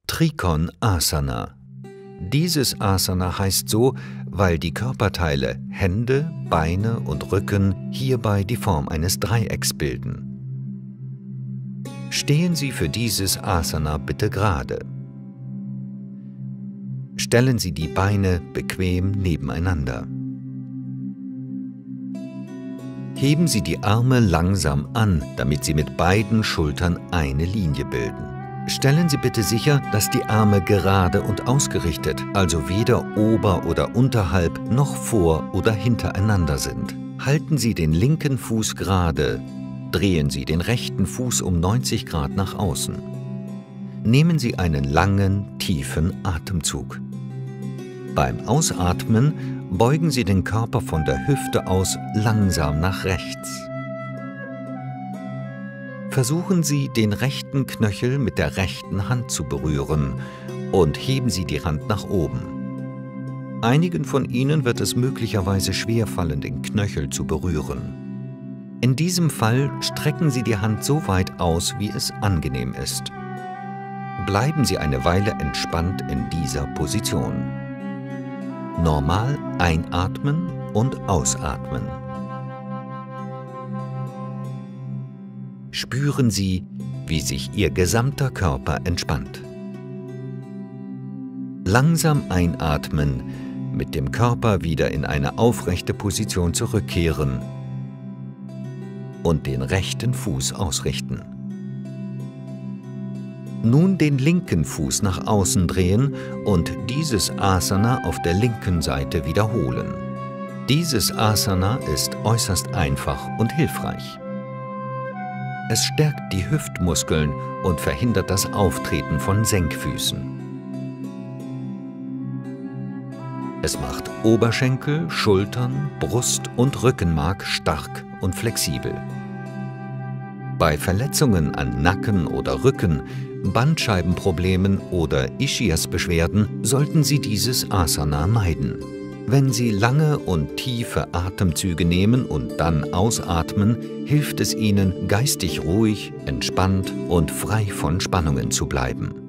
Trikon Asana. Dieses Asana heißt so, weil die Körperteile Hände, Beine und Rücken hierbei die Form eines Dreiecks bilden. Stehen Sie für dieses Asana bitte gerade. Stellen Sie die Beine bequem nebeneinander. Heben Sie die Arme langsam an, damit sie mit beiden Schultern eine Linie bilden. Stellen Sie bitte sicher, dass die Arme gerade und ausgerichtet, also weder ober- oder unterhalb noch vor- oder hintereinander sind. Halten Sie den linken Fuß gerade, drehen Sie den rechten Fuß um 90 Grad nach außen. Nehmen Sie einen langen, tiefen Atemzug. Beim Ausatmen beugen Sie den Körper von der Hüfte aus langsam nach rechts. Versuchen Sie, den rechten Knöchel mit der rechten Hand zu berühren und heben Sie die Hand nach oben. Einigen von Ihnen wird es möglicherweise schwerfallen, den Knöchel zu berühren. In diesem Fall strecken Sie die Hand so weit aus, wie es angenehm ist. Bleiben Sie eine Weile entspannt in dieser Position. Normal einatmen und ausatmen. Spüren Sie, wie sich Ihr gesamter Körper entspannt. Langsam einatmen, mit dem Körper wieder in eine aufrechte Position zurückkehren und den rechten Fuß ausrichten. Nun den linken Fuß nach außen drehen und dieses Asana auf der linken Seite wiederholen. Dieses Asana ist äußerst einfach und hilfreich. Es stärkt die Hüftmuskeln und verhindert das Auftreten von Senkfüßen. Es macht Oberschenkel, Schultern, Brust und Rückenmark stark und flexibel. Bei Verletzungen an Nacken oder Rücken, Bandscheibenproblemen oder Ischiasbeschwerden sollten Sie dieses Asana meiden. Wenn Sie lange und tiefe Atemzüge nehmen und dann ausatmen, hilft es Ihnen, geistig ruhig, entspannt und frei von Spannungen zu bleiben.